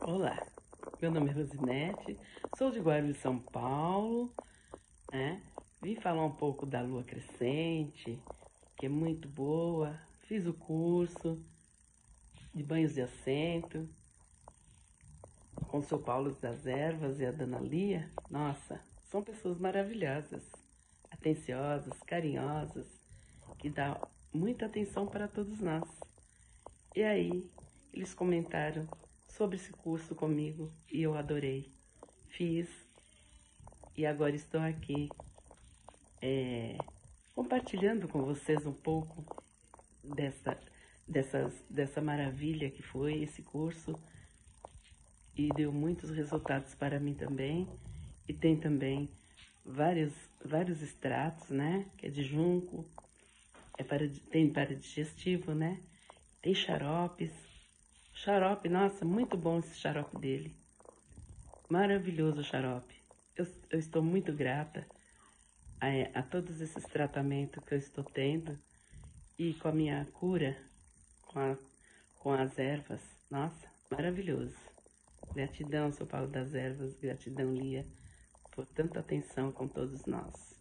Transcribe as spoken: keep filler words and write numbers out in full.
Olá, meu nome é Rosinete, sou de Guarulhos, São Paulo, né? Vim falar um pouco da lua crescente, que é muito boa. Fiz o curso de banhos de assento com o seu Paulo das Ervas e a Dona Lia. Nossa, são pessoas maravilhosas, atenciosas, carinhosas, que dão muita atenção para todos nós. E aí, eles comentaram sobre esse curso comigo e eu adorei. Fiz e agora estou aqui é, compartilhando com vocês um pouco dessa, dessas, dessa maravilha que foi esse curso e deu muitos resultados para mim também. E tem também vários, vários extratos, né? Que é de junco, é para, tem para digestivo, né? Tem xaropes. Xarope, nossa, muito bom esse xarope dele. Maravilhoso o xarope. Eu, eu estou muito grata a, a todos esses tratamentos que eu estou tendo e com a minha cura, com, a, com as ervas. Nossa, maravilhoso. Gratidão, seu Paulo das Ervas, gratidão, Lia, por tanta atenção com todos nós.